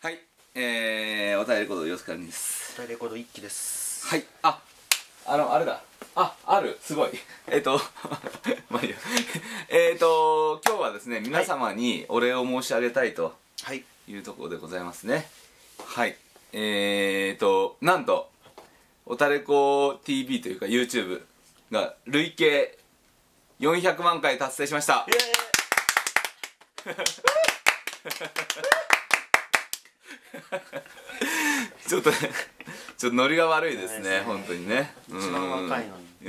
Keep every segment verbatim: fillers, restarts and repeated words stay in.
はい、えー、お便りレコードよすかにです。 お便りレコード一期です。 はい、あ、あの、あれだ。あ、ある、すごい。えっと、まあいいや。えっと、今日はですね、皆様にお礼を申し上げたいというところでございますね。はい。えーと、なんと、おたれこ ティーブイ というか YouTube が累計よんひゃくまんかい達成しました。ちょっとね、ちょっとノリが悪いですね、本当にね。 一番若いのに。 うん、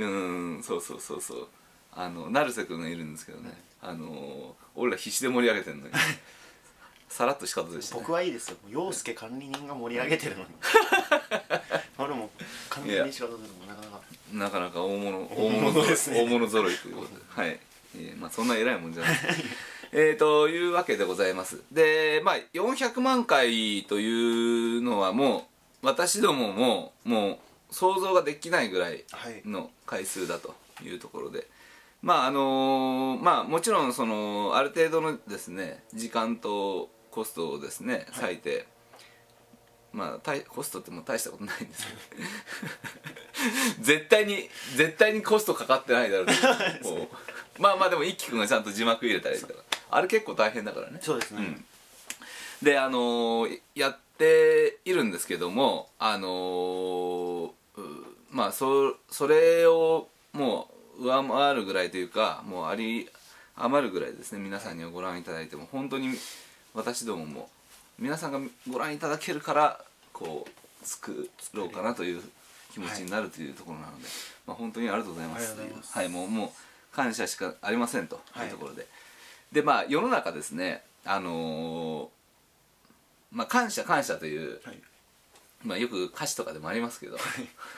そうそうそうそう。あの成瀬君がいるんですけどね、あの俺ら必死で盛り上げてんのにさらっとしかったでしたね。 僕はいいですよ。陽介管理人が盛り上げてるのに。俺も管理人仕事するのもなかなかなかなか大物大物ですね。大物揃いということで、はい。えー、まあそんな偉いもんじゃない。えーというわけでございます。で、まあよんひゃくまんかいというのはもう私どもももう想像ができないぐらいの回数だというところで、はい、まああのー、まあもちろんそのある程度のですね時間とコストをですね割いて、はい、まあコストってもう大したことないんですけど絶対に絶対にコストかかってないだろうとまあまあでも一輝くんがちゃんと字幕入れたりとかあれ結構大変だからね。 そうですね、うん、 であのー、やっているんですけどもあのー、まあそそれをもう上回るぐらいというかもうあり余るぐらいですね皆さんにはご覧いただいても本当に私どもも皆さんがご覧いただけるからこう作ろうかなという気持ちになるというところなので、はい、まあ本当にありがとうございますという、はい、もうもう感謝しかありませんというところで、はい、でまあ世の中ですねあのー、まあ感謝感謝という、はい、まあよく歌詞とかでもありますけど、はい、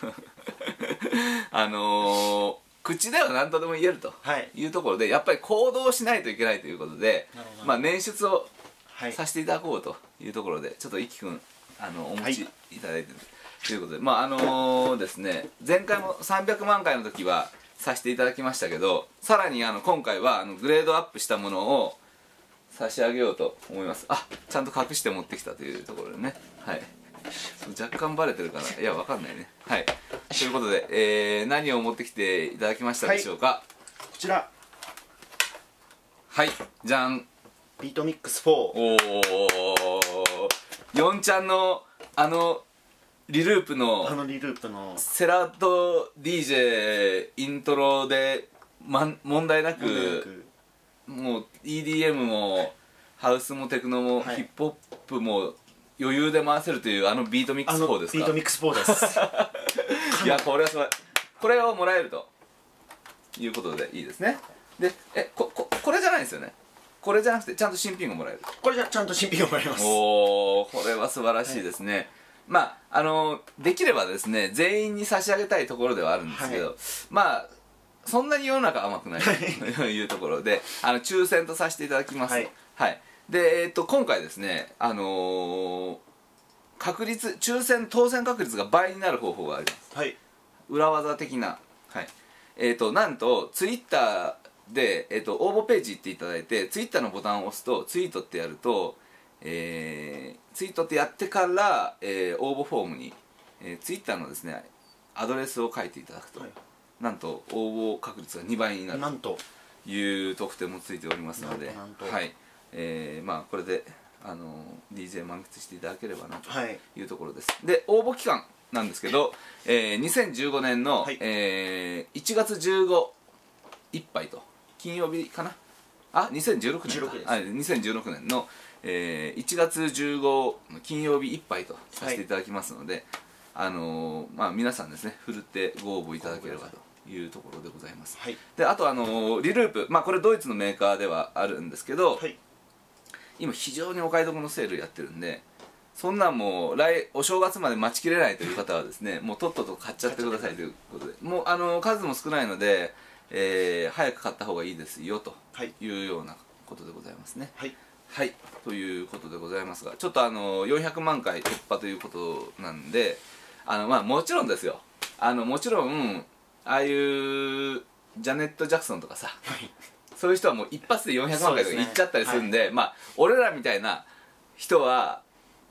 あのー、口では何とでも言えるというところで、はい、やっぱり行動しないといけないということで、まあ捻出をさせていただこうというところで、ちょっと一輝くんあのお持ちいただいてる、はい、ということで、まああのー、ですね前回もさんびゃくまんかいの時はさせていただきましたけど、さらにあの今回はあのグレードアップしたものを差し上げようと思います。あ、ちゃんと隠して持ってきたというところでね、はい、若干バレてるかな、いやわかんないね。はい、ということで、えー、何を持ってきていただきましたでしょうか。はい、 こちら、 はい、じゃん、 ビートミックスフォー。 おー、よんちゃんのあのリループのあのリループのセラート ディージェー イントロで、ま、問題なくもう イーディーエム もハウスもテクノも、はい、ヒップホップも余裕で回せるというあのビートミックスフォーですか。 ビートミックスフォーですいやこれはすごい。これをもらえるということでいいですね。でえこここれじゃないですよね。これじゃなくてちゃんと新品がもらえる。 これじゃちゃんと新品がもらえます。 おお、これは素晴らしいですね。はい、まああのできればですね全員に差し上げたいところではあるんですけど、はい、まあそんなに世の中甘くないというところであの抽選とさせていただきます。はい、はい、で、えー、っと今回ですねあのー、確率抽選当選確率が倍になる方法があります。はい、裏技的な、はい、えー、っとなんとツイッターで、えー、っと応募ページ行っていただいてツイッターのボタンを押すとツイートってやると、えー、ツイートってやってから、えー、応募フォームに、えー、ツイッターのですねアドレスを書いていただくと、はい、なんと応募確率がにばいになるという特典もついておりますので、はい、えー、まあこれであの ディージェー 満喫していただければなというところです。はい、で応募期間なんですけど、えー、にせんじゅうごねんの、はい、えー、いちがつじゅうごいっぱいと金曜日かなあにせんじゅうろくねんかあにせんじゅうろくねんの、えー、いちがつじゅうごの金曜日いっぱいとさせていただきますので、はい、あのー、まあ皆さんですねふるってご応募いただければというところでございます。はい、であとあのー、リループ、まあこれドイツのメーカーではあるんですけど、はい、今非常にお買い得のセールやってるんでそんなんもう来お正月まで待ちきれないという方はですねもうとっとと買っちゃってくださいということでもうあのー、数も少ないのでえー、早く買った方がいいですよというようなことでございますね。はい、はい、ということでございますがちょっとあのよんひゃくまんかい突破ということなんであの、まあ、もちろんですよあのもちろんああいうジャネット・ジャクソンとかさ、はい、そういう人はもう一発でよんひゃくまんかいとかいっちゃったりするんで、ね、まあ俺らみたいな人は比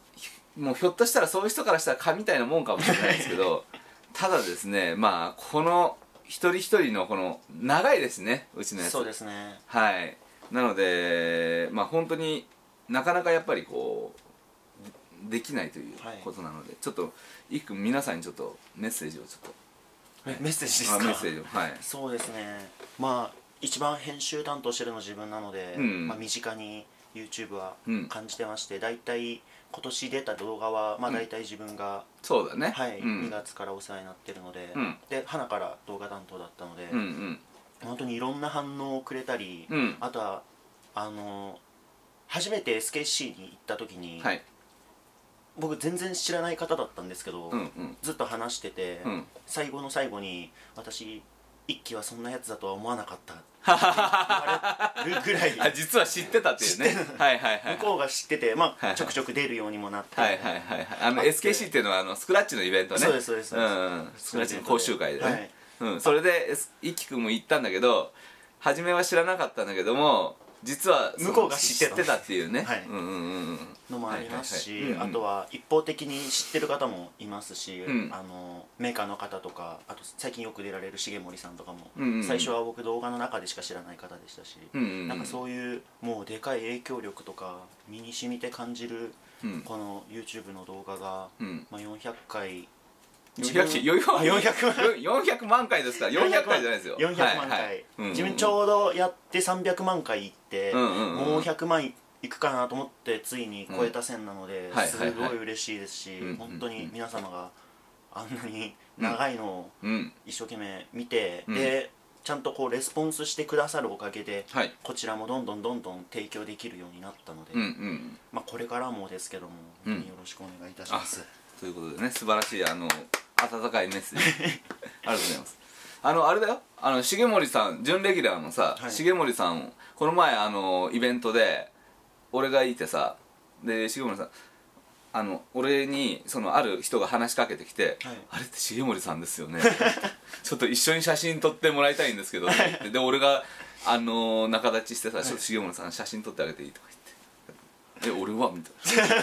もうひょっとしたらそういう人からしたら蚊みたいなもんかもしれないですけどただですね、まあこの一人一人のこの長いですね、うちのやつ。 そうですね。 はい。なのでまあ本当になかなかやっぱりこうできないということなので、はい、ちょっと一君皆さんにちょっとメッセージをちょっと、 はい、メッセージですか。 メッセージを、はい。そうですね、まあ一番編集担当してるの自分なので、うん、まあ、身近に YouTube は感じてまして、うん、だいたい今年出た動画はまあ大体自分が、うん、 そうだね、 はい、うん、にがつからお世話になってるので、うん、で花から動画担当だったので、うんうん、本当にいろんな反応をくれたり、うん、あとはあの初めて エスケーシー に行った時に、はい、僕全然知らない方だったんですけど、うんうん、ずっと話してて、うん、最後の最後に私一輝はそんなやつだとは思わなかったって言われるぐらいあ、実は知ってたっていうねはいはいはい、 向こうが知ってて、まあ、はいはい、ちょくちょく出るようにもなって、 はいはいはい、あの エスケーシー っていうのはあのスクラッチのイベントね。 そうですそうです、うんうん、スクラッチの講習会でね、はい、うん、それで一輝くんも行ったんだけど初めは知らなかったんだけども実は向こうが知ってたっていうね、 はい、 うんうんうん、 のもありますし、あとは一方的に知ってる方もいますし、うん、あのメーカーの方とか、あと最近よく出られる重森さんとかも、うんうん、最初は僕動画の中でしか知らない方でしたし、うんうん、なんかそういうもうでかい影響力とか身に染みて感じる、うん、この YouTube の動画が、うん、まあ、よんひゃっかいよんひゃくよんひゃくまんかいですからよんひゃくかいじゃないですよ。 よんひゃくまんかい、はいはい、自分ちょうどやってさんびゃくまんかいいって、うんうんうん、もうひゃくまんいくかなと思ってついに超えた線なので、うん、すごい嬉しいですし、うん、本当に皆様があんなに長いのを一生懸命見て、うん、でちゃんとこうレスポンスしてくださるおかげで、はい、こちらもどんどんどんどん提供できるようになったので、うんうん、まあ、これからもですけども本当によろしくお願いいたします、うん、 ということでね、素晴らしいあの温かいメッセージありがとうございます。あのあれだよ、あの重森さん準レギュラーのさ、はい、重森さんこの前あのイベントで俺がいてさ、で重森さんあの俺にそのある人が話しかけてきて「はい、あれって重森さんですよね」ちょっと一緒に写真撮ってもらいたいんですけど」って言ってで俺があの仲立ちしてさ「ちょっと重森さん写真撮ってあげていい?」とか言って「え俺は?」みたいな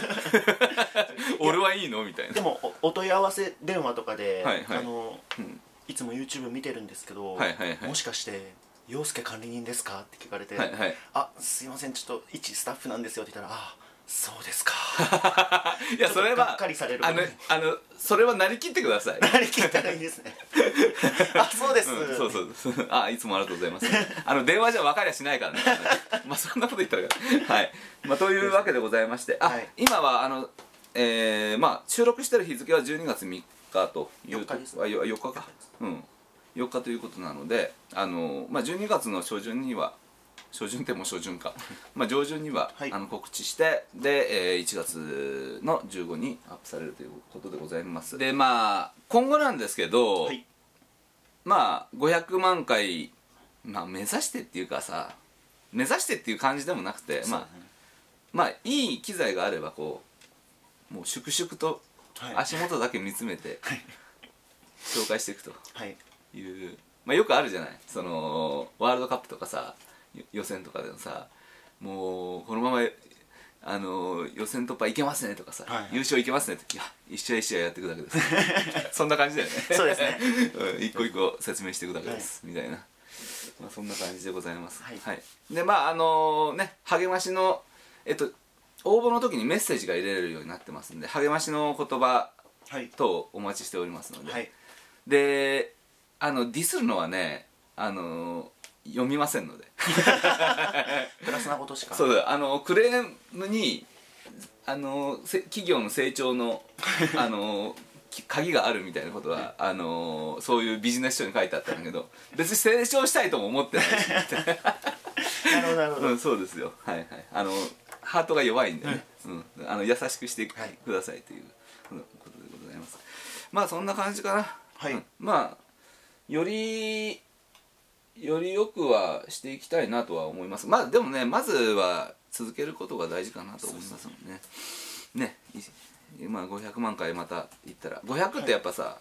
「俺はいいの?」みたいな。 でも お, お問い合わせ電話とかで、はいはい、あの、うん、いつも YouTube 見てるんですけど、はいはいはい、もしかして「陽介管理人ですか?」って聞かれて「はいはい、あすいませんちょっと一スタッフなんですよ」って言ったら「あそうですか」 いやそれはがっかりされるあのあのそれはなりきってください。 なりきったらいいですねあそうです、 うん、そうそうあいつもありがとうございますあの電話じゃ分かりゃしないからねまあそんなこと言ったらはい、まあ、というわけでございまして、あ、はい、今はあのえー、まあ収録してる日付はじゅうにがつみっかというよっかです、 あよっかか、うんよっかということなので、あの、まあ、じゅうにがつの初旬には初旬ってもう初旬かまあ上旬には、はい、あの告知してで、えー、いちがつのじゅうごにちにアップされるということでございます。でまあ今後なんですけど、はい、まあごひゃくまんかい、まあ、目指してっていうかさ目指してっていう感じでもなくて、まあまあいい機材があればこうもう粛々と足元だけ見つめて紹介していくという、はいまあ、よくあるじゃない、そのワールドカップとかさ予選とかでもさもうこのままあの予選突破いけますねとかさ、はいはい、優勝いけますねっていや一試合一試合やっていくだけですそんな感じだよねそうですね一個一個説明していくだけです、はい、みたいな、まあ、そんな感じでございます。はい、はい、でまああのー、ね励ましのえっと応募の時にメッセージが入れれるようになってますんで励ましの言葉等お待ちしておりますので、はい、であのディスるのはねあのー読みませんのでプラスなことしかそうだ、あのクレームにあの企業の成長のあの鍵があるみたいなことはあのそういうビジネス書に書いてあったんだけど別に成長したいとも思ってないしなるほどなるほど、 うん、そうですよ、はいはい、あのハートが弱いんでね、うん、あの優しくしてくださいということでございます。まあそんな感じかな、はい、うん、まあよりよりよくはしていきたいなとは思います。まあでもねまずは続けることが大事かなと思いますもんね。ね、まあごひゃくまんかいまたいったらごひゃくってやっぱさ、はい、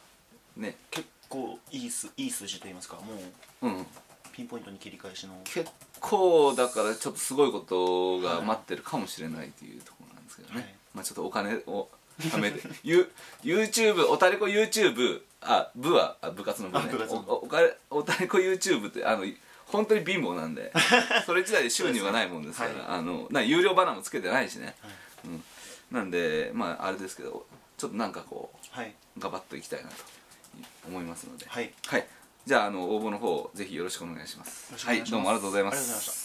ね結構いいすいい数字と言いますか、もう、うん、ピンポイントに切り返しの結構だからちょっとすごいことが待ってるかもしれないというところなんですけどね、はい、まあちょっとお金をはめてユ YouTube おたれこ YouTube あ部はあ部活の部ねおおかれおたれこ YouTube ってあの本当に貧乏なんでそれ自体で収入がないもんですから、はい、あのな有料バナーもつけてないしね、はい、うん、なんでまああれですけどちょっとなんかこう、はい、ガバッといきたいなと思いますので、はい、はい、じゃあ、あの応募の方ぜひよろしくお願いします。はい、どうもありがとうございます。